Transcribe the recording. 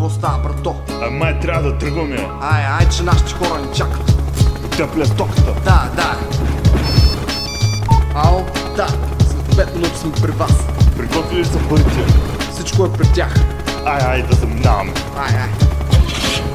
Какво става, брато? Май трябва да тръгваме. Ай, че нашите хора ни чакат. Тепля стоката. Да. Ало, да, след 5 минути сме при вас. Приготвили ли са парите? Всичко е при тях. Ай, да заминаваме. Ай.